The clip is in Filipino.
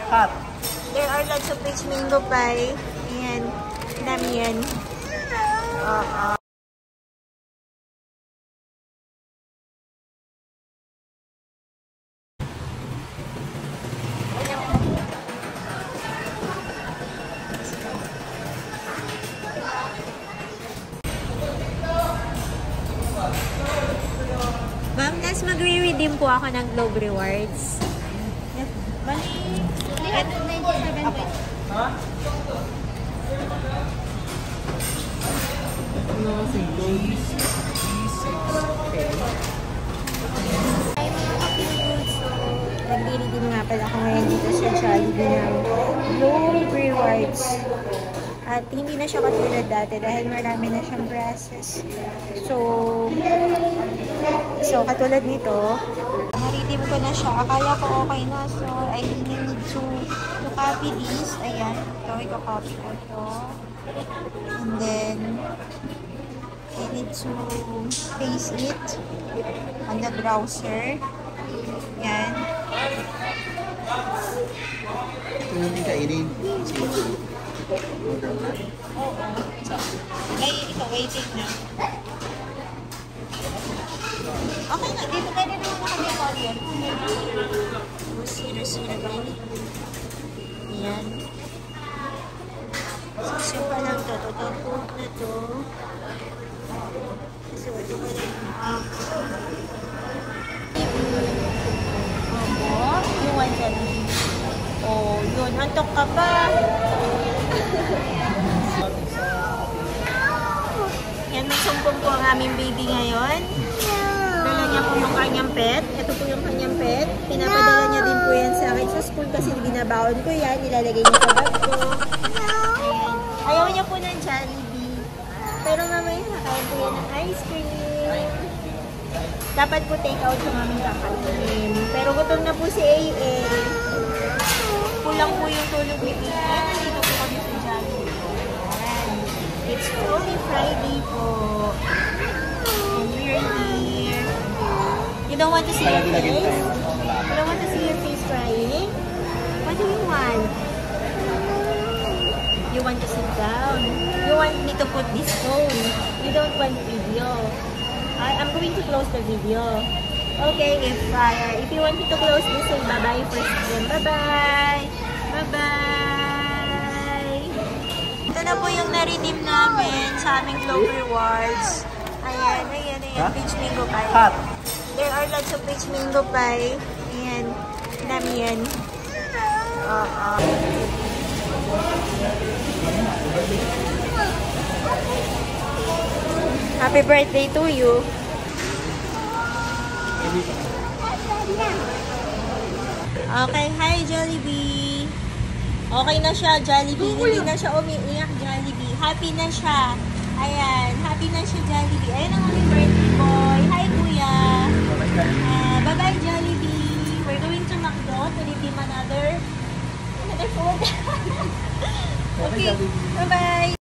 Hot. There are lots of peach mango pie. Ayan. Dami yan. Ma'am, nas magre-redeem po ako ng Globe Rewards. Bali, 397 pesos. Ha? No, please. Ay, mga kapilgoods. So, nag-redeem nga pala ako ngayon dito sa Jollibee ng Globe Rewards. At hindi na siya katulad dati dahil marami na siyang process. So katulad nito, na-redeem ko na siya. Akala ko okay na. So, I need to copy this. Ayan. Ito, i-copy ko ito. And then, I need to paste it on the browser. Ayan. Ito yung kainin. Oo. Ay, ito, waiting na. Okay na, dito pwede naman naka-default yan. Sira-sira ba yun? Ayan. Sasya pa lang ito. Tutupot na ito. Kasi ito pa rin. You want that? Oh, yun. Antok ka pa. Yan, may sumpong po ang aming baby ngayon. Dala niya po yung kanyang pet. Ito po yung kanyang pet. Pinapadala niya din po yan sa akin sa school kasi binabaon ko yan. Nilalagay niya sa bag ko. Ayan. Ayaw niya po ng Jollibee. Pero mamaya nakain po yan ng ice cream. Dapat po take out yung aming kakainin. Pero gutom na po si AA. Kulang po yung tulog ni Pia. Nandito po kami sa Jollibee. Ayan. It's only Friday po. And we're here. You don't want to see your face? You don't want to see your face crying? What do you want? You want to sit down? You want me to put this phone? You don't want video? I'm going to close the video. Okay, if you want me to close this, say bye-bye first. Then bye-bye! Bye-bye! Ito na po yung na-redeem namin sa aming Globe Rewards. Ayan. Peach mango pie. Hot. There are lots of peach mango pie. Ayan. Dami yan. Happy birthday to you. Okay, hi Jollibee. Okay na siya, Jollibee. Hindi na siya umiiyak, Jollibee. Happy na siya. Ayan, happy na siya, Jollibee. Ayan ang aming birthday boy. Hi, kuya. Bye-bye, Jollibee. We're going to McDo to redeem another food. Okay, bye-bye.